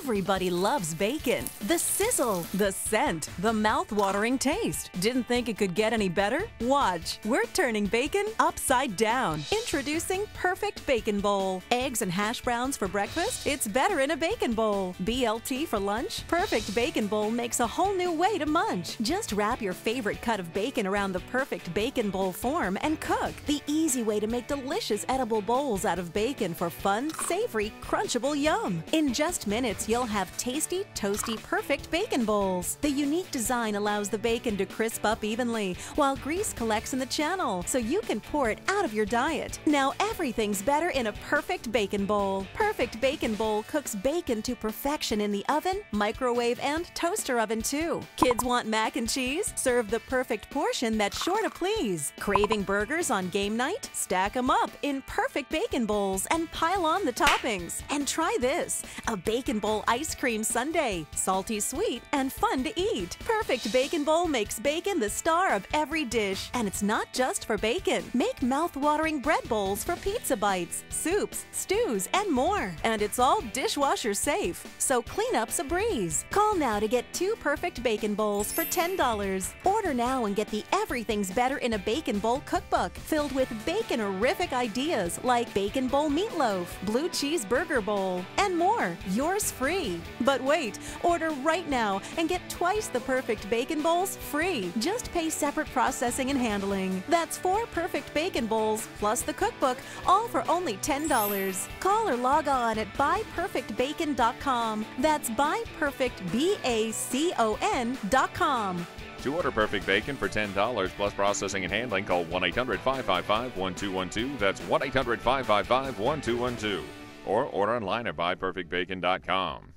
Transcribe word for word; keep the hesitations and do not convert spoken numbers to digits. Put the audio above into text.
Everybody loves bacon. The sizzle, the scent, the mouth-watering taste. Didn't think it could get any better? Watch. We're turning bacon upside down. Introducing Perfect Bacon Bowl. Eggs and hash browns for breakfast? It's better in a bacon bowl. B L T for lunch? Perfect Bacon Bowl makes a whole new way to munch. Just wrap your favorite cut of bacon around the Perfect Bacon Bowl form and cook. The easy way to make delicious edible bowls out of bacon for fun, savory, crunchable yum. In just minutes, you'll have tasty, toasty, perfect bacon bowls. The unique design allows the bacon to crisp up evenly, while grease collects in the channel, so you can pour it out of your diet. Now everything's better in a Perfect Bacon Bowl. Perfect Bacon Bowl cooks bacon to perfection in the oven, microwave, and toaster oven too. Kids want mac and cheese? Serve the perfect portion that's sure to please. Craving burgers on game night? Stack them up in perfect bacon bowls and pile on the toppings. And try this, a bacon bowl ice cream sundae. Salty, sweet, and fun to eat. Perfect Bacon Bowl makes bacon the star of every dish. And it's not just for bacon. Make mouth-watering bread bowls for pizza bites, soups, stews, and more. And it's all dishwasher safe, so cleanup's a breeze. Call now to get two Perfect Bacon Bowls for ten dollars. Order now and get the Everything's Better in a Bacon Bowl cookbook filled with bacon-orific ideas like Bacon Bowl Meatloaf, Blue Cheese Burger Bowl, and more. Yours free. But wait, order right now and get twice the Perfect Bacon Bowls free. Just pay separate processing and handling. That's four Perfect Bacon Bowls plus the cookbook, all for only ten dollars. Call or log on at buy perfect bacon dot com. That's buy perfect bacon dot com. To order Perfect Bacon for ten dollars plus processing and handling, call one eight hundred, five five five, one two one two. That's one eight hundred, five five five, one two one two. Or order online at buy perfect bacon dot com.